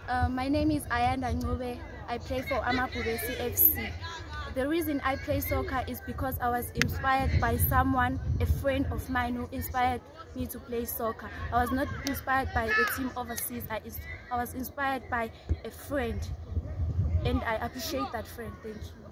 My name is Ayanda Ncube. I play for Amabhubesi FC. The reason I play soccer is because I was inspired by someone, a friend of mine who inspired me to play soccer. I was not inspired by a team overseas. I was inspired by a friend, and I appreciate that friend. Thank you.